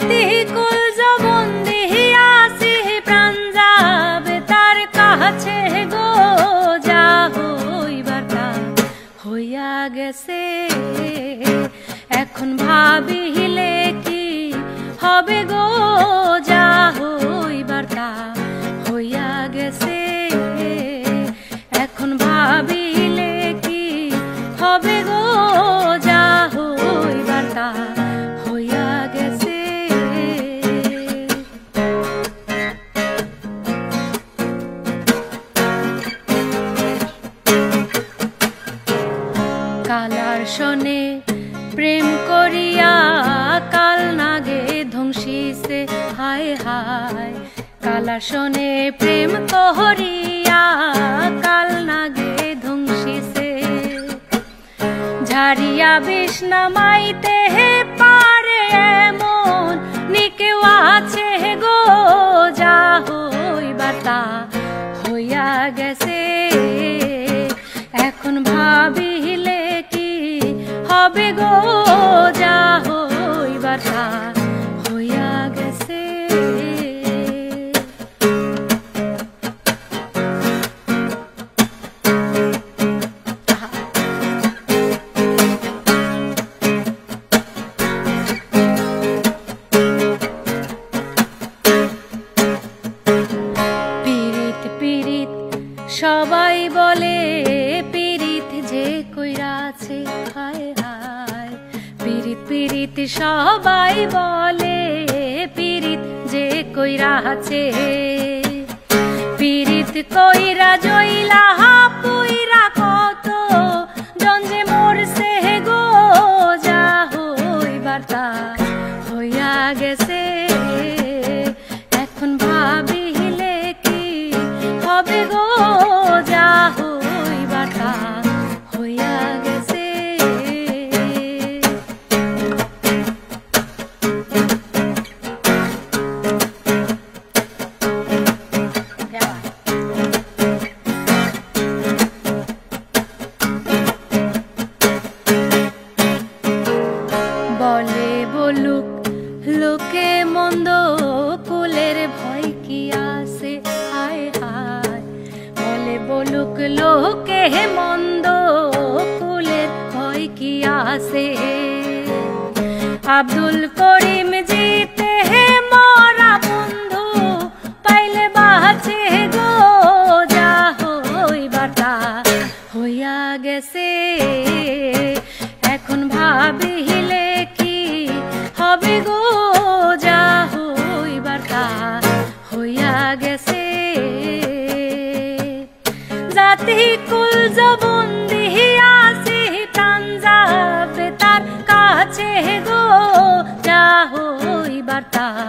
জাতি কুল জবন্দি আসি প্রাণ যাবে তার কাছে গো, যা হইবার তা হইয়া গেছে। এখন ভাবিলে কি হবে গো, যা হইবার তা হইয়া গেছে। এখন ভাবিলে কি হবে গো, যা হইবার তা হইয়া গেছে। কালার শোনে প্রেম করিয়া কাল নাগে ধ্বংসিছে, হায় হায়। কালার শোনে প্রেম করিয়া কাল নাগে ধ্বংসিছে। ঝাড়িয়া বিষ নামাইতে পারে এমন নিকেও আছে গো, যা হইবার তা হইয়া গেছে। এখন ভাবিলে কি হবে গো, যা হইবার তা হইয়া গেছে। পীড়িত পীড়িত সবাই বলে, পীড়িত যে কইরাছে, হায় হায়। পীড়িত পীড়িত সবাই বলে, পীড়িত যে কইরাছে। পীড়িত কইরা জইলা পুইরা কত জন যে মরছে গো, যা হইবার তা হইয়া গেছে। এখন ভাবিলে কি হবে গো, যা হইবার তা হইয়া গেছে। বলে বলুক লোকে মন্দ, কুলের ভয় কি আছে, হায় হায়। বলে বলুক লোকে মন্দ, কুলের ভয় কি আছে। আব্দুল করিম জিতে মরা বন্ধু পাইলে বাঁচে গো, যা হইবার তা হইয়া গেছে। এখন ভাবিলে কি হবে গো, যা হইবার তা হইয়া গেছে। জাতি কুল জবন্দি আসি প্রাণ যাবে তার কাছে গো, যা হইবার তা